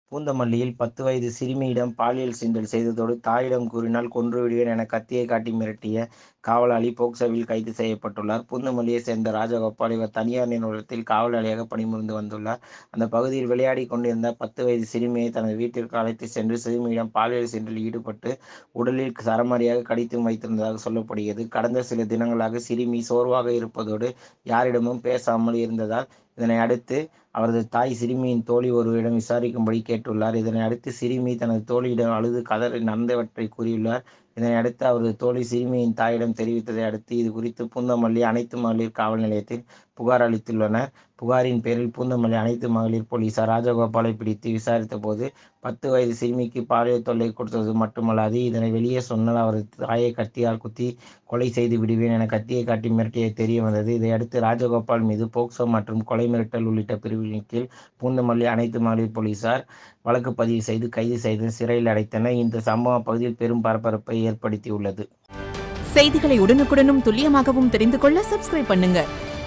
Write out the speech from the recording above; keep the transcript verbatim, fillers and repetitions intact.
பூந்தமல்லியில் பத்து வயது சிறுமியிடம் பாலியல் சீண்டல் செய்ததோடு தாயிடம் கூறினால் கொன்று விடுவேன் என கத்தியை காட்டி மிரட்டிய காவலாளி போக்சோவில் கைது செய்யப்பட்டுள்ளார். பூந்தமல்லியை சேர்ந்த ராஜகோபால் இவர் தனியார் நிறுவனத்தில் காவலாளியாக பணிபுரிந்து வந்துள்ளார். அந்த பகுதியில் விளையாடி கொண்டிருந்த பத்து வயது சிறுமியை தனது வீட்டிற்கு அழைத்து சென்று சிறுமியிடம் பாலியல் சீண்டலில் ஈடுபட்டு உடலில் சரமாரியாக கடித்து வைத்திருந்ததாக சொல்லப்படுகிறது. கடந்த சில தினங்களாக சிறுமி சோர்வாக இருப்பதோடு யாரிடமும் பேசாமல் இருந்ததால் இதனை அடுத்து அவரது தாய் சிறுமியின் தோழி ஒருவரிடம் விசாரிக்கும்படி கேட்டுள்ளார். இதனை அடுத்து சிறுமி தனது தோழியிடம் அழுது கதறி நடந்தவற்றை கூறியுள்ளார். இதனை அடுத்து அவரது தோழி சிறுமியின் தாயிடம் தெரிவித்ததை அடுத்து இது குறித்து பூந்தமல்லி அனைத்து மகளிர் காவல் நிலையத்தில் புகார் அளித்துள்ளனர். புகாரின் பேரில் பூந்தமல்லி அனைத்து மகளிர் போலீசார் ராஜகோபாலை பிடித்து விசாரித்த போது பத்து வயது சிறுமிக்கு பாலியல் தொல்லை கொடுத்தது மட்டுமல்லாது இதனை வெளியே சொன்னால் அவரது தாயை கத்தியால் குத்தி கொலை செய்து விடுவேன் என கத்தியை காட்டி மிரட்டியது தெரிய வந்தது. இதையடுத்து ராஜகோபால் மீது போக்சோ மற்றும் கொலை மிரட்டல் உள்ளிட்ட பிரிவுகளின் கீழ் பூந்தமல்லி அனைத்து மகளிர் போலீசார் வழக்கு பதிவு செய்து கைது செய்து சிறையில் அடைத்தனர். இந்த சம்பவம் பகுதியில் பெரும் பரபரப்பை ஏற்படுத்தியுள்ளது. செய்திகளை உடனுக்குடனும் துல்லியமாகவும் தெரிந்து கொள்ள சப்ஸ்கிரைப் பண்ணுங்க.